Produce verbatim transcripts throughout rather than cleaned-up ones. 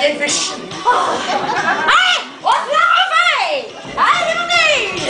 elle fait chier. Allez, on se la refait. Allez, on y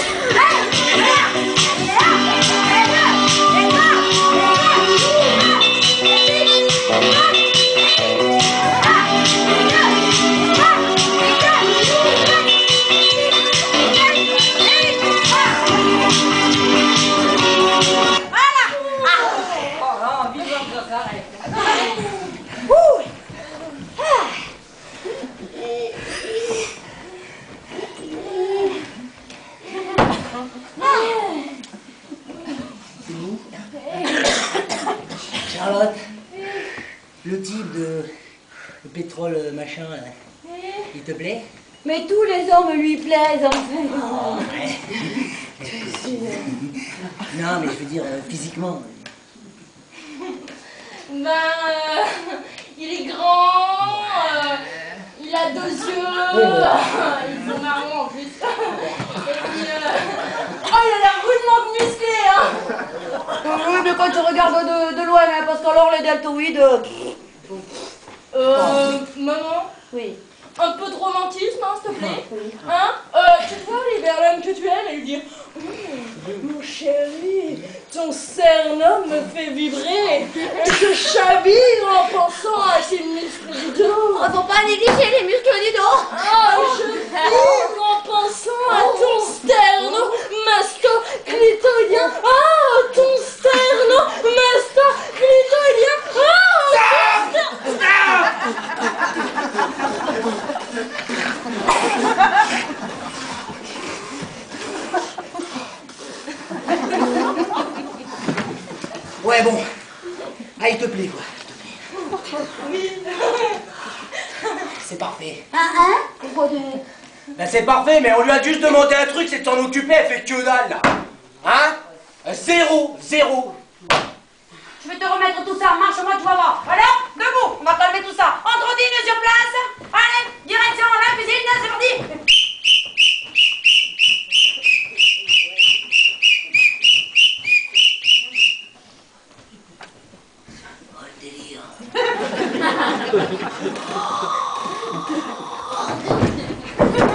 Charlotte, le type de, de pétrole machin, là, il te plaît? Mais tous les hommes lui plaisent, en fait. Oh, ouais. Non, mais je veux dire, euh, physiquement. Ben, euh, il est grand, euh, il a deux yeux, euh, ils sont marrons en plus. Et puis, euh, oh, il a l'air rudement musclé, hein. Oui, mais quand tu regardes de, de loin, hein, parce qu'alors les deltoïdes... Euh, euh, maman? Oui. Un peu de romantisme, hein, s'il te plaît. Oui. Hein? Euh, tu vois les berlines que tu es, elle dit oh, mon chéri, ton sternum me fait vibrer et je chavire en pensant à ces muscles du dos. Oh, faut pas négliger les muscles du dos. Oh, je vibre en pensant à ton sternum masto-clitoïdien. Oh, ton sternum masto-clitoïdien. Oh, ton Ouais, bon. Ah, il te plaît, quoi. Il te plaît. Oui. C'est parfait. Ah, hein? Pourquoi de... Ben, c'est parfait, mais on lui a juste demandé un truc, c'est de s'en occuper, elle fait que dalle, là. Hein? Zéro, zéro. Je vais te remettre tout ça, marche-moi, tu vas voir. Alors, debout, on va calmer tout ça. Entre dînes sur place. Allez, direction la cuisine, c'est parti. Oh, le délire. Oh,